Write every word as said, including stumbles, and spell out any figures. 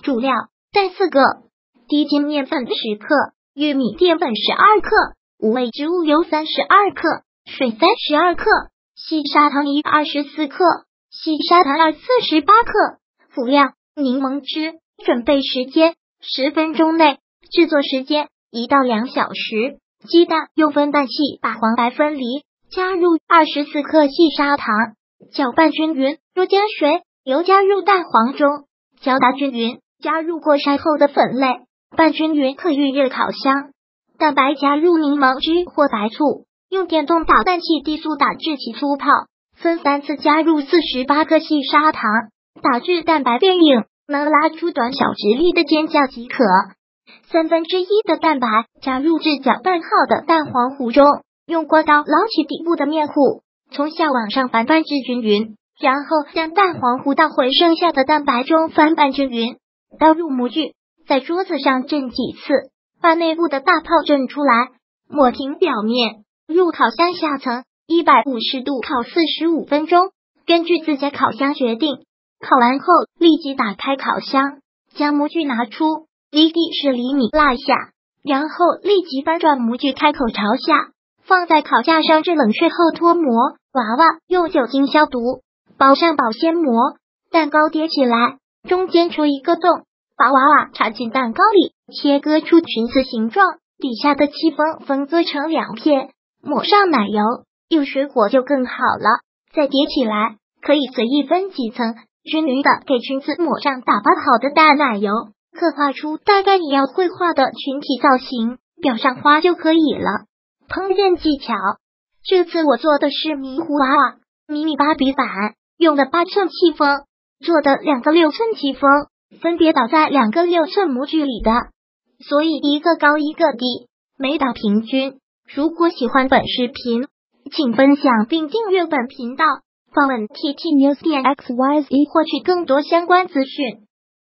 主料蛋四个，低筋面粉十克，玉米淀粉十二克，无味植物油三十二克，水三十二克，细砂糖一二十四克，细砂糖二四十八克。辅料柠檬汁。准备时间十分钟内，制作时间一到两小时。鸡蛋用分蛋器把黄白分离，加入二十四克细砂糖，搅拌均匀。若加水，油加入蛋黄中，搅打均匀，加入过筛后的粉类，拌均匀可预热烤箱。蛋白加入柠檬汁或白醋，用电动打蛋器低速打至其粗泡，分三次加入四十八克细砂糖，打至蛋白变硬，能拉出短小直立的尖角即可。三分之一的蛋白加入至搅拌好的蛋黄糊中，用锅刀捞起底部的面糊，从下往上翻拌至均匀，然后将蛋黄糊倒回剩下的蛋白中翻拌均匀，倒入模具，在桌子上震几次，把内部的大泡震出来，抹平表面，入烤箱下层一百五十度烤四十五分钟，根据自家烤箱决定。烤完后立即打开烤箱，将模具拿出，离地十厘米落下，然后立即翻转模具开口朝下，放在烤架上至冷却后脱模。娃娃用酒精消毒，包上保鲜膜，蛋糕叠起来，中间戳一个洞，把娃娃插进蛋糕里，切割出裙子形状，底下的戚风分割成两片，抹上奶油，有水果就更好了。再叠起来，可以随意分几层，均匀的给裙子抹上打包好的淡奶油，刻画出大概你要绘画的裙体造型，裱上花就可以了。烹饪技巧，这次我做的是迷糊娃娃迷你芭比版，用的八寸戚风做的两个六寸戚风，分别倒在两个六寸模具里的，所以一个高一个低，没倒平均。如果喜欢本视频，请分享并订阅本频道，访问 T T News 点 X Y Z 获取更多相关资讯。